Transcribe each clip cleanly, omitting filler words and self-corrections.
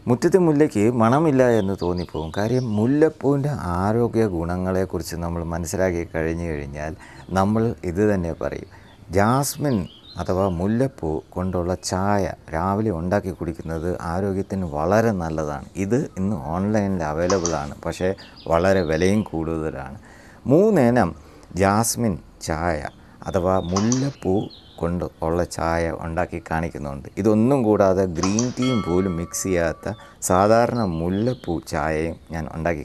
മുറ്റത്തെ മുല്ലയ്ക്ക് മണമില്ല എന്ന് തോന്നിപ്പോകും. കാര്യം മുല്ലപ്പൂവിൻ്റെ ആരോഗ്യ ഗുണങ്ങളെക്കുറിച്ച് നമ്മൾ മനസ്സിലാക്കി കഴിഞ്ഞു കഴിഞ്ഞാൽ നമ്മൾ ഇത് തന്നെ പറയും. ജാസ്മിൻ അഥവാ മുല്ലപ്പൂ കൊണ്ടുള്ള ചായ രാവിലെ ഉണ്ടാക്കി കുടിക്കുന്നത് ആരോഗ്യത്തിന് വളരെ നല്ലതാണ്. ഇത് ഇന്ന് ഓൺലൈനിൽ അവൈലബിൾ ആണ്, പക്ഷേ വളരെ വിലയും കൂടുതലാണ്. 3 ഇനം ജാസ്മിൻ ചായ അഥവാ മുല്ലപ്പൂ കൊണ്ട് ഉള്ള ചായ ഉണ്ടാക്കി കാണിക്കുന്നുണ്ട്. ഇതൊന്നും കൂടാതെ ഗ്രീൻ ടീയും പോലും മിക്സ് ചെയ്യാത്ത സാധാരണ മുല്ലപ്പൂ ചായയും ഞാൻ ഉണ്ടാക്കി.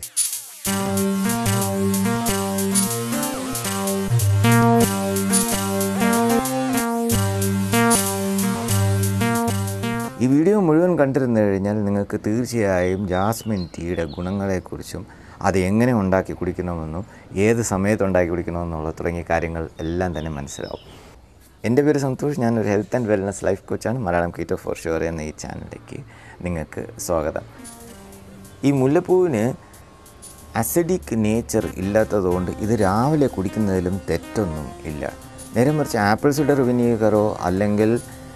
ഈ വീഡിയോ മുഴുവൻ കണ്ടിരുന്നു കഴിഞ്ഞാൽ നിങ്ങൾക്ക് തീർച്ചയായും ജാസ്മിൻ ടീയുടെ ഗുണങ്ങളെക്കുറിച്ചും അത് എങ്ങനെ ഉണ്ടാക്കി കുടിക്കണമെന്നും ഏത് സമയത്ത് ഉണ്ടാക്കി കുടിക്കണമെന്നുള്ള തുടങ്ങിയ കാര്യങ്ങൾ എല്ലാം തന്നെ മനസ്സിലാവും. എൻ്റെ പേര് സന്തോഷ്. ഞാനൊരു ഹെൽത്ത് ആൻഡ് വെൽനസ് ലൈഫ് കോച്ചാണ്. മലയാളം കീറ്റോ ഫോർ ഷുവർ എന്ന ഈ ചാനലിലേക്ക് നിങ്ങൾക്ക് സ്വാഗതം. ഈ മുല്ലപ്പൂവിന് അസിഡിക് നേച്ചർ ഇല്ലാത്തതുകൊണ്ട് ഇത് രാവിലെ കുടിക്കുന്നതിലും തെറ്റൊന്നും ഇല്ല. നേരെ മറിച്ച് ആപ്പിൾ സിഡർ വിനീഗറോ അല്ലെങ്കിൽ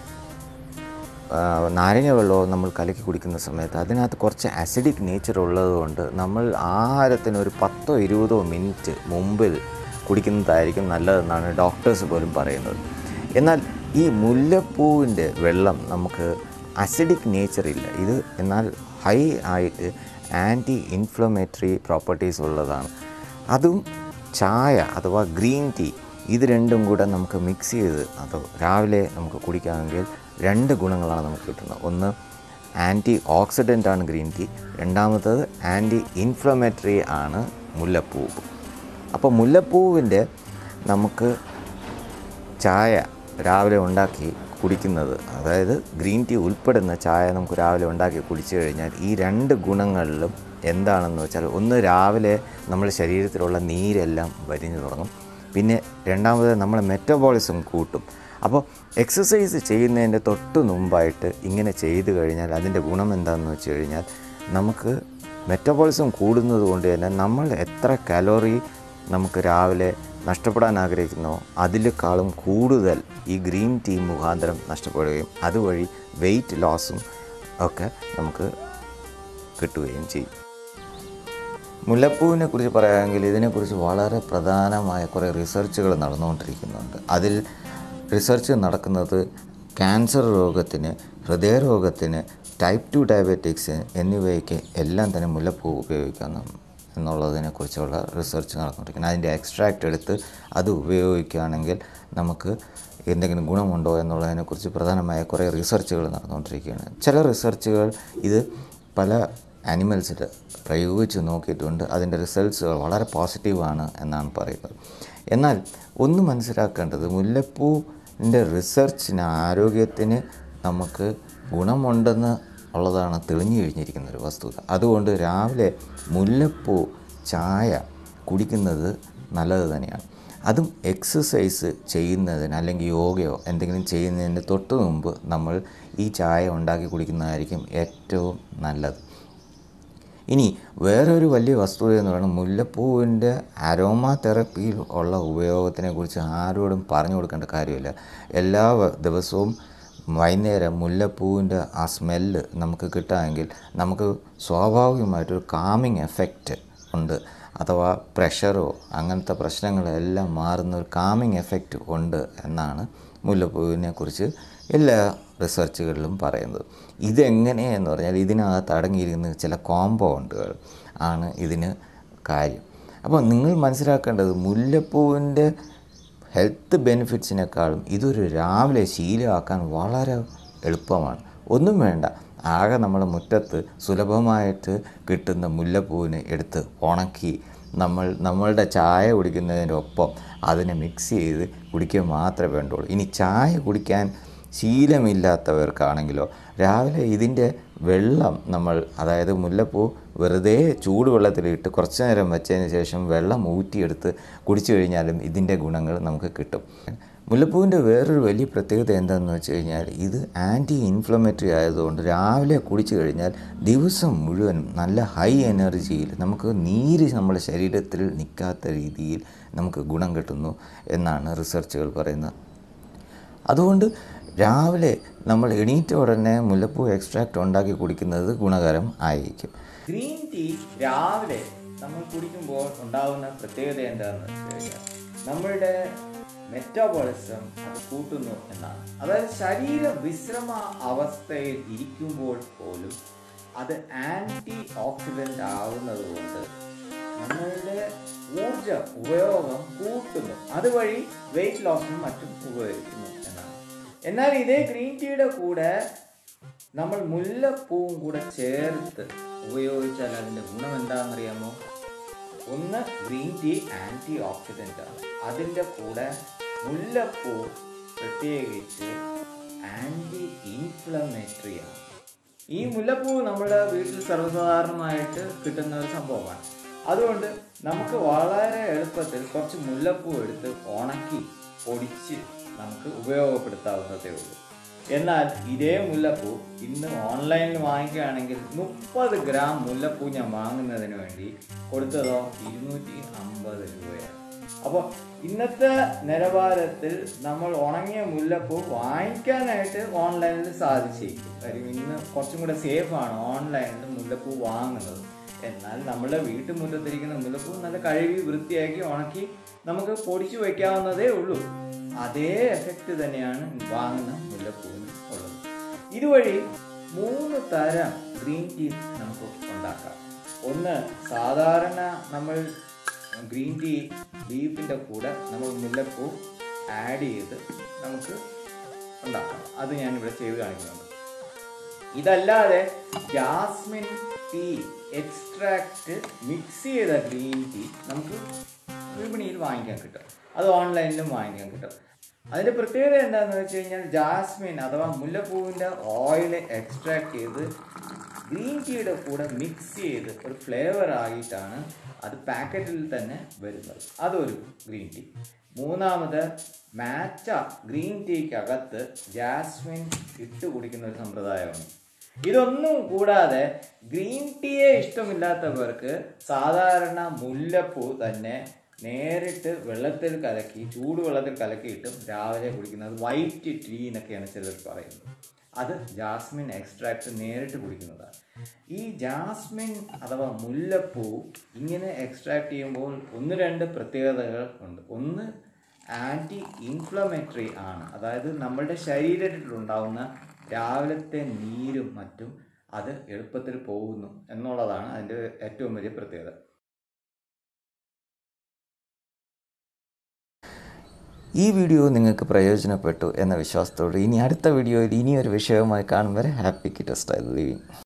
നാരങ്ങ വെള്ളമോ നമ്മൾ കലക്കി കുടിക്കുന്ന സമയത്ത് അതിനകത്ത് കുറച്ച് അസിഡിക് നേച്ചർ ഉള്ളതുകൊണ്ട് നമ്മൾ ആഹാരത്തിന് ഒരു 10-20 മിനിറ്റ് മുമ്പിൽ കുടിക്കുന്നതായിരിക്കും നല്ലതെന്നാണ് ഡോക്ടേഴ്സ് പോലും പറയുന്നത്. എന്നാൽ ഈ മുല്ലപ്പൂവിൻ്റെ വെള്ളം നമുക്ക് അസിഡിക് നേച്ചർ ഇല്ല. ഇത് എന്നാൽ ഹൈ ആയിട്ട് ആൻറ്റി ഇൻഫ്ലമേറ്ററി പ്രോപ്പർട്ടീസ് ഉള്ളതാണ്. അതും ചായ അഥവാ ഗ്രീൻ ടീ ഇത് രണ്ടും കൂടെ നമുക്ക് മിക്സ് ചെയ്ത് രാവിലെ നമുക്ക് കുടിക്കാമെങ്കിൽ 2 ഗുണങ്ങളാണ് നമുക്ക് കിട്ടുന്നത്. ഒന്ന്, ആൻറ്റി ഓക്സിഡൻ്റ് ആണ് ഗ്രീൻ ടീ. രണ്ടാമത്തത് ആൻറ്റി ഇൻഫ്ലമേറ്ററി ആണ് മുല്ലപ്പൂവ്. അപ്പോൾ മുല്ലപ്പൂവിൻ്റെ നമുക്ക് ചായ രാവിലെ ഉണ്ടാക്കി കുടിക്കുന്നത്, അതായത് ഗ്രീൻ ടീ ഉൾപ്പെടുന്ന ചായ നമുക്ക് രാവിലെ ഉണ്ടാക്കി കുടിച്ചു കഴിഞ്ഞാൽ ഈ 2 ഗുണങ്ങളിലും എന്താണെന്ന് വെച്ചാൽ, ഒന്ന്, രാവിലെ നമ്മുടെ ശരീരത്തിലുള്ള നീരെല്ലാം വലിഞ്ഞു തുടങ്ങും. പിന്നെ രണ്ടാമത് നമ്മളെ മെറ്റബോളിസം കൂട്ടും. അപ്പോൾ എക്സസൈസ് ചെയ്യുന്നതിൻ്റെ തൊട്ട് മുമ്പായിട്ട് ഇങ്ങനെ ചെയ്തു കഴിഞ്ഞാൽ അതിൻ്റെ ഗുണം എന്താണെന്ന് വെച്ച് കഴിഞ്ഞാൽ, നമുക്ക് മെറ്റബോളിസം കൂടുന്നത് കൊണ്ട് തന്നെ നമ്മൾ എത്ര കലോറി നമുക്ക് രാവിലെ നഷ്ടപ്പെടാൻ ആഗ്രഹിക്കുന്നോ അതിലേക്കാളും കൂടുതൽ ഈ ഗ്രീൻ ടീ മുഖാന്തരം നഷ്ടപ്പെടുകയും അതുവഴി വെയിറ്റ് ലോസും ഒക്കെ നമുക്ക് കിട്ടുകയും ചെയ്യും. മുല്ലപ്പൂവിനെ കുറിച്ച് പറയുകയാണെങ്കിൽ ഇതിനെക്കുറിച്ച് വളരെ പ്രധാനമായ കുറേ റിസർച്ചുകൾ നടന്നുകൊണ്ടിരിക്കുന്നുണ്ട്. അതിൽ റിസർച്ച് നടക്കുന്നത് ക്യാൻസർ രോഗത്തിന്, ഹൃദയരോഗത്തിന്, ടൈപ്പ് 2 ഡയബറ്റിക്സ് എന്നിവയ്ക്ക് എല്ലാം തന്നെ മുല്ലപ്പൂ ഉപയോഗിക്കാം എന്നുള്ളതിനെക്കുറിച്ചുള്ള റിസർച്ച് നടന്നുകൊണ്ടിരിക്കുന്നത്. അതിൻ്റെ എക്സ്ട്രാക്റ്റ് എടുത്ത് അത് ഉപയോഗിക്കുകയാണെങ്കിൽ നമുക്ക് എന്തെങ്കിലും ഗുണമുണ്ടോ എന്നുള്ളതിനെക്കുറിച്ച് പ്രധാനമായ കുറേ റിസർച്ചുകൾ നടന്നുകൊണ്ടിരിക്കുകയാണ്. ചില റിസർച്ചുകൾ ഇത് പല ആനിമൽസിൽ പ്രയോഗിച്ച് നോക്കിയിട്ടുണ്ട്. അതിൻ്റെ റിസൾട്ട്സുകൾ വളരെ പോസിറ്റീവാണ് എന്നാണ് പറയുന്നത്. എന്നാൽ ഒന്ന് മനസ്സിലാക്കേണ്ടത്, മുല്ലപ്പൂവിൻ്റെ റിസർച്ചിന് ആരോഗ്യത്തിന് നമുക്ക് ഗുണമുണ്ടെന്ന് ഉള്ളതാണ് തെളിഞ്ഞു കഴിഞ്ഞിരിക്കുന്നൊരു വസ്തുത. അതുകൊണ്ട് രാവിലെ മുല്ലപ്പൂ ചായ കുടിക്കുന്നത് നല്ലത് തന്നെയാണ്. അതും എക്സസൈസ് ചെയ്യുന്നതിന് അല്ലെങ്കിൽ യോഗയോ എന്തെങ്കിലും ചെയ്യുന്നതിന് തൊട്ട് മുമ്പ് നമ്മൾ ഈ ചായ ഉണ്ടാക്കി കുടിക്കുന്നതായിരിക്കും ഏറ്റവും നല്ലത്. ഇനി വേറൊരു വലിയ വസ്തുത എന്ന് പറയുന്നത്, മുല്ലപ്പൂവിൻ്റെ അരോമ തെറപ്പിയിൽ ഉള്ള ഉപയോഗത്തിനെക്കുറിച്ച് ആരോടും പറഞ്ഞു കൊടുക്കേണ്ട കാര്യമില്ല. എല്ലാ ദിവസവും വൈകുന്നേരം മുല്ലപ്പൂവിൻ്റെ ആ സ്മെല്ല് നമുക്ക് കിട്ടുകയെങ്കിൽ നമുക്ക് സ്വാഭാവികമായിട്ടൊരു കാമിങ് എഫക്റ്റ് ഉണ്ട്. അഥവാ പ്രഷറോ അങ്ങനത്തെ പ്രശ്നങ്ങളെല്ലാം മാറുന്ന ഒരു കാമിങ് എഫക്റ്റ് ഉണ്ട് എന്നാണ് മുല്ലപ്പൂവിനെക്കുറിച്ച് എല്ലാ റിസർച്ചുകളിലും പറയുന്നത്. ഇതെങ്ങനെയെന്ന് പറഞ്ഞാൽ ഇതിനകത്ത് അടങ്ങിയിരിക്കുന്ന ചില കോമ്പൗണ്ടുകൾ ആണ് ഇതിന് കാര്യം. അപ്പോൾ നിങ്ങൾ മനസ്സിലാക്കേണ്ടത്, മുല്ലപ്പൂവിൻ്റെ ഹെൽത്ത് ബെനിഫിറ്റ്സിനേക്കാളും ഇതൊരു രാവിലെ ശീലമാക്കാൻ വളരെ എളുപ്പമാണ്. ഒന്നും വേണ്ട, ആകെ നമ്മുടെ മുറ്റത്ത് സുലഭമായിട്ട് കിട്ടുന്ന മുല്ലപ്പൂവിനെ എടുത്ത് ഉണക്കി നമ്മളുടെ ചായ കുടിക്കുന്നതിൻ്റെ ഒപ്പം അതിനെ മിക്സ് ചെയ്ത് കുടിക്കുക മാത്രമേ വേണ്ടുള്ളൂ. ഇനി ചായ കുടിക്കാൻ ശീലമില്ലാത്തവർക്കാണെങ്കിലോ രാവിലെ ഇതിൻ്റെ വെള്ളം അതായത് മുല്ലപ്പൂ വെറുതെ ചൂടുവെള്ളത്തിലിട്ട് കുറച്ച് നേരം വെച്ചതിന് ശേഷം വെള്ളം ഊറ്റിയെടുത്ത് കുടിച്ചു കഴിഞ്ഞാലും ഇതിൻ്റെ ഗുണങ്ങൾ നമുക്ക് കിട്ടും. മുല്ലപ്പൂവിൻ്റെ വേറൊരു വലിയ പ്രത്യേകത എന്താണെന്ന് വെച്ച് കഴിഞ്ഞാൽ, ഇത് ആൻറ്റി ഇൻഫ്ലമേറ്ററി ആയതുകൊണ്ട് രാവിലെ കുടിച്ചു കഴിഞ്ഞാൽ ദിവസം മുഴുവനും നല്ല ഹൈ എനർജിയിൽ നമുക്ക് നീര് നമ്മുടെ ശരീരത്തിൽ നിൽക്കാത്ത രീതിയിൽ നമുക്ക് ഗുണം കിട്ടുന്നു എന്നാണ് റിസർച്ചുകൾ പറയുന്നത്. അതുകൊണ്ട് രാവിലെ നമ്മൾ എണീറ്റ ഉടനെ മുല്ലപ്പൂ എക്സ്ട്രാക്റ്റ് ഉണ്ടാക്കി കുടിക്കുന്നത് ഗുണകരം ആയിരിക്കും. ഗ്രീൻ ടീ രാവിലെ നമ്മൾ കുടിക്കുമ്പോൾ ഉണ്ടാകുന്ന പ്രത്യേകത എന്താണെന്ന് വെച്ച് കഴിഞ്ഞാൽ നമ്മളുടെ മെറ്റാബോളിസം അത് കൂട്ടുന്നു എന്നാണ്. അതായത് ശരീരം വിശ്രമ അവസ്ഥയിൽ ഇരിക്കുമ്പോൾ പോലും അത് ആൻറ്റി ഓക്സിഡൻ്റ് ആവുന്നത് കൊണ്ട് നമ്മളുടെ ഊർജ ഉപയോഗം കൂട്ടുന്നു. അതുവഴി വെയിറ്റ് ലോസിനും മറ്റും ഉപകരിക്കുന്നു എന്നാണ്. എന്നാൽ ഇതേ ഗ്രീൻ ടീയുടെ കൂടെ നമ്മൾ മുല്ലപ്പൂവും കൂടെ ചേർത്ത് ഉപയോഗിച്ചാൽ അതിൻ്റെ ഗുണം എന്താണെന്നറിയാമോ? ഒന്ന്, ഗ്രീൻ ടീ ആൻറ്റി ഓക്സിഡൻ്റ് ആണ്. അതിൻ്റെ കൂടെ മുല്ലപ്പൂ പ്രത്യേകിച്ച് ആൻറ്റി ഇൻഫ്ലമേറ്ററി ആണ്. ഈ മുല്ലപ്പൂ നമ്മുടെ വീട്ടിൽ സർവ്വസാധാരണമായിട്ട് കിട്ടുന്ന ഒരു സംഭവമാണ്. അതുകൊണ്ട് നമുക്ക് വളരെ എളുപ്പത്തിൽ കുറച്ച് മുല്ലപ്പൂ എടുത്ത് ഉണക്കി പൊടിച്ച് നമുക്ക് ഉപയോഗപ്പെടുത്താവുന്നതേ ഉള്ളൂ. എന്നാൽ ഇതേ മുല്ലപ്പൂ ഇന്ന് ഓൺലൈനിൽ വാങ്ങിക്കുകയാണെങ്കിൽ 30 ഗ്രാം മുല്ലപ്പൂ ഞാൻ വാങ്ങുന്നതിന് വേണ്ടി കൊടുത്തതോ 250 രൂപയാണ്. അപ്പോൾ ഇന്നത്തെ നിലവാരത്തിൽ നമ്മൾ ഉണങ്ങിയ മുല്ലപ്പൂ വാങ്ങിക്കാനായിട്ട് ഓൺലൈനിൽ സാധിച്ചേക്കും. കാര്യം ഇന്ന് കുറച്ചും കൂടെ സേഫാണ് ഓൺലൈനിൽ മുല്ലപ്പൂ വാങ്ങുന്നത്. എന്നാൽ നമ്മുടെ വീട്ടുമുറ്റത്തിരിക്കുന്ന മുല്ലപ്പൂ നല്ല കഴുകി വൃത്തിയാക്കി ഉണക്കി നമുക്ക് പൊടിച്ചു വയ്ക്കാവുന്നതേ ഉള്ളൂ. അതേ എഫക്റ്റ് തന്നെയാണ് വാങ്ങുന്ന മുല്ലപ്പൂവിന് ഉള്ളത്. ഇതുവഴി 3 തരം ഗ്രീൻ ടീ നമുക്ക് ഉണ്ടാക്കാം. ഒന്ന്, സാധാരണ നമ്മൾ ഗ്രീൻ ടീ ലീഫിൻ്റെ കൂടെ നമ്മൾ മുല്ലപ്പൂ ആഡ് ചെയ്ത് നമുക്ക് ഉണ്ടാക്കാം. അത് ഞാനിവിടെ ചെയ്ത് കാണിക്കുന്നുണ്ട്. ഇതല്ലാതെ ജാസ്മിൻ ടീ എക്സ്ട്രാക്റ്റ് മിക്സ് ചെയ്ത ഗ്രീൻ ടീ നമുക്ക് വിപണിയിൽ വാങ്ങിക്കാൻ കിട്ടും. അത് ഓൺലൈനിലും വാങ്ങിക്കാൻ കിട്ടും. അതിൻ്റെ പ്രത്യേകത എന്താണെന്ന് വെച്ച് കഴിഞ്ഞാൽ ജാസ്മിൻ അഥവാ മുല്ലപ്പൂവിൻ്റെ ഓയിൽ എക്സ്ട്രാക്ട് ചെയ്ത് ഗ്രീൻ ടീയുടെ കൂടെ മിക്സ് ചെയ്ത് ഒരു ഫ്ലേവർ ആയിട്ടാണ് അത് പാക്കറ്റിൽ തന്നെ വരുന്നത്. അതൊരു ഗ്രീൻ ടീ. മൂന്നാമത്, മാച്ച ഗ്രീൻ ടീക്കകത്ത് ജാസ്മിൻ ഇട്ട് കുടിക്കുന്ന ഒരു സമ്പ്രദായമാണ്. ഇതൊന്നും കൂടാതെ ഗ്രീൻ ടീയെ ഇഷ്ടമില്ലാത്തവർക്ക് സാധാരണ മുല്ലപ്പൂ തന്നെ നേരിട്ട് വെള്ളത്തിൽ കലക്കി, ചൂടുവെള്ളത്തിൽ കലക്കിയിട്ടും രാവിലെ കുടിക്കുന്നത് വൈറ്റ് ടീ എന്നൊക്കെയാണ് ചിലർ പറയുന്നത്. അത് ജാസ്മിൻ എക്സ്ട്രാക്റ്റ് നേരിട്ട് കുടിക്കുന്നതാണ്. ഈ ജാസ്മിൻ അഥവാ മുല്ലപ്പൂ ഇങ്ങനെ എക്സ്ട്രാക്ട് ചെയ്യുമ്പോൾ 1-2 പ്രത്യേകതകൾ ഉണ്ട്. ഒന്ന്, ആൻറ്റി ഇൻഫ്ലമേറ്ററി ആണ്. അതായത് നമ്മളുടെ ശരീരത്തിലുണ്ടാവുന്ന രാവിലത്തെ നീരും മറ്റും അത് എളുപ്പത്തിൽ പോകുന്നു എന്നുള്ളതാണ് അതിൻ്റെ ഏറ്റവും വലിയ പ്രത്യേകത. ഈ വീഡിയോ നിങ്ങൾക്ക് പ്രയോജനപ്പെട്ടു എന്ന വിശ്വാസത്തോടെ ഇനി അടുത്ത വീഡിയോയിൽ ഇനിയൊരു വിഷയവുമായി കാണും വരെ ഹാപ്പി കിറ്റ് സ്റ്റൈൽ ലിവിങ്.